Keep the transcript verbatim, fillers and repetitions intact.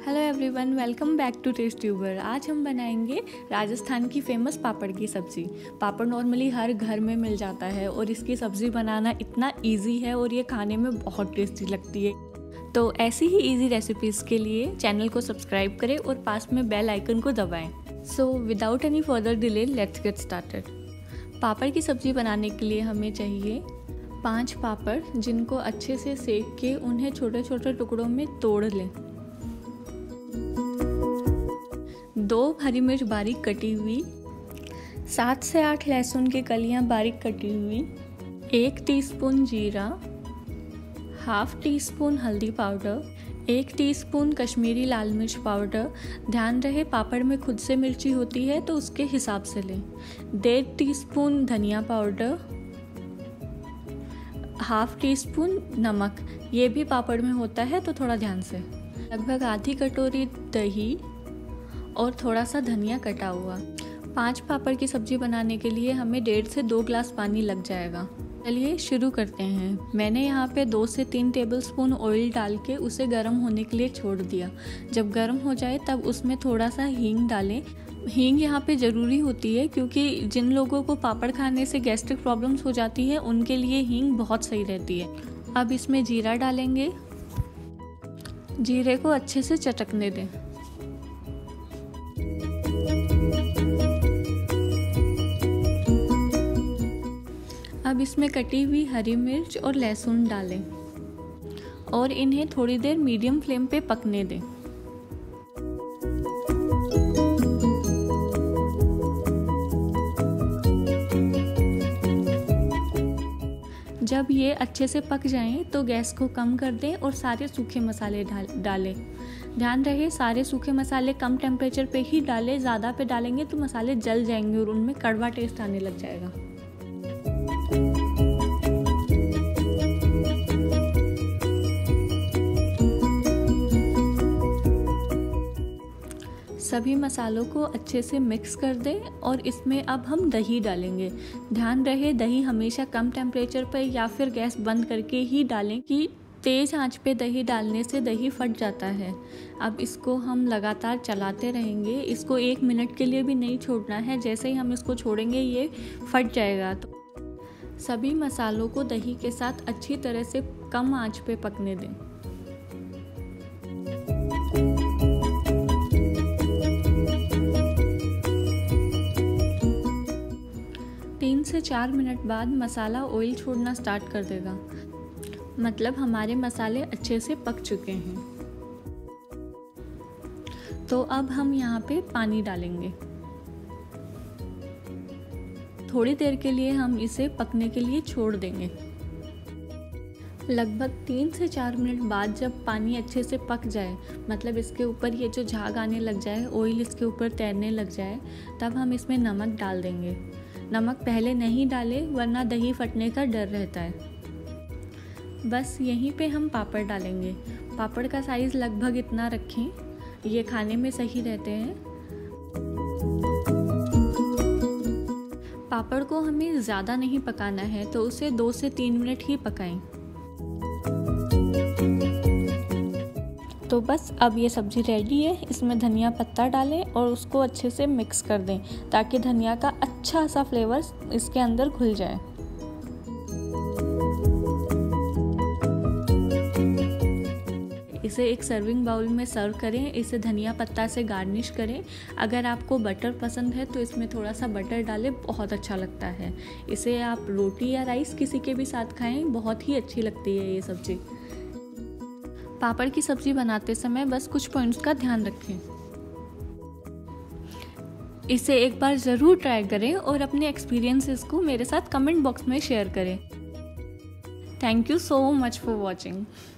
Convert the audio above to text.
Hello everyone, welcome back to test tuber. आज हम बनाएंगे राजस्थान की फेमस पापड़ की सब्ज़ी। पापड़ नॉर्मली हर घर में मिल जाता है और इसकी सब्ज़ी बनाना इतना इजी है और ये खाने में बहुत टेस्टी लगती है। तो ऐसी ही इजी रेसिपीज़ के लिए चैनल को सब्सक्राइब करें और पास में बेल आइकन को दबाएं। So without any further delay let's get started. पापड़ की सब्ज़ी बनाने के लिए हमें चाहिए पाँच पापड़, जिनको अच्छे से सेक के उन्हें छोटे छोटे टुकड़ों में तोड़ लें। दो हरी मिर्च बारीक कटी हुई, सात से आठ लहसुन की कलियां बारीक कटी हुई, एक टीस्पून जीरा, हाफ टी स्पून हल्दी पाउडर, एक टीस्पून कश्मीरी लाल मिर्च पाउडर। ध्यान रहे पापड़ में खुद से मिर्ची होती है तो उसके हिसाब से लें। डेढ़ टीस्पून धनिया पाउडर, हाफ टी स्पून नमक, ये भी पापड़ में होता है तो थोड़ा ध्यान से। लगभग आधी कटोरी दही और थोड़ा सा धनिया कटा हुआ। पांच पापड़ की सब्जी बनाने के लिए हमें डेढ़ से दो ग्लास पानी लग जाएगा। चलिए शुरू करते हैं। मैंने यहाँ पे दो से तीन टेबलस्पून ऑयल डाल के उसे गर्म होने के लिए छोड़ दिया। जब गर्म हो जाए तब उसमें थोड़ा सा हींग डालें। हींग यहाँ पे ज़रूरी होती है क्योंकि जिन लोगों को पापड़ खाने से गैस्ट्रिक प्रॉब्लम्स हो जाती है उनके लिए हींग बहुत सही रहती है। अब इसमें जीरा डालेंगे। जीरे को अच्छे से चटकने दें। अब इसमें कटी हुई हरी मिर्च और लहसुन डालें और इन्हें थोड़ी देर मीडियम फ्लेम पे पकने दें। जब ये अच्छे से पक जाएं तो गैस को कम कर दें और सारे सूखे मसाले डालें। ध्यान रहे सारे सूखे मसाले कम टेम्परेचर पे ही डालें। ज़्यादा पे डालेंगे तो मसाले जल जाएंगे और उनमें कड़वा टेस्ट आने लग जाएगा। सभी मसालों को अच्छे से मिक्स कर दें और इसमें अब हम दही डालेंगे। ध्यान रहे दही हमेशा कम टेम्परेचर पर या फिर गैस बंद करके ही डालें कि तेज़ आंच पे दही डालने से दही फट जाता है। अब इसको हम लगातार चलाते रहेंगे। इसको एक मिनट के लिए भी नहीं छोड़ना है। जैसे ही हम इसको छोड़ेंगे ये फट जाएगा। तो सभी मसालों को दही के साथ अच्छी तरह से कम आंच पे पकने दें। तीन से चार मिनट बाद मसाला ऑयल छोड़ना स्टार्ट कर देगा, मतलब हमारे मसाले अच्छे से पक चुके हैं। तो अब हम यहाँ पे पानी डालेंगे। थोड़ी देर के लिए हम इसे पकने के लिए छोड़ देंगे। लगभग तीन से चार मिनट बाद जब पानी अच्छे से पक जाए, मतलब इसके ऊपर ये जो झाग आने लग जाए, ऑयल इसके ऊपर तैरने लग जाए, तब हम इसमें नमक डाल देंगे। नमक पहले नहीं डालें वरना दही फटने का डर रहता है। बस यहीं पे हम पापड़ डालेंगे। पापड़ का साइज़ लगभग इतना रखें, ये खाने में सही रहते हैं। पापड़ को हमें ज़्यादा नहीं पकाना है तो उसे दो से तीन मिनट ही पकाएं। तो बस अब ये सब्ज़ी रेडी है। इसमें धनिया पत्ता डालें और उसको अच्छे से मिक्स कर दें ताकि धनिया का अच्छा सा फ्लेवर इसके अंदर घुल जाए। इसे एक सर्विंग बाउल में सर्व करें। इसे धनिया पत्ता से गार्निश करें। अगर आपको बटर पसंद है तो इसमें थोड़ा सा बटर डालें, बहुत अच्छा लगता है। इसे आप रोटी या राइस किसी के भी साथ खाएं, बहुत ही अच्छी लगती है ये सब्ज़ी। पापड़ की सब्ज़ी बनाते समय बस कुछ पॉइंट्स का ध्यान रखें। इसे एक बार ज़रूर ट्राई करें और अपने एक्सपीरियंसेस को मेरे साथ कमेंट बॉक्स में शेयर करें। Thank you so much for watching.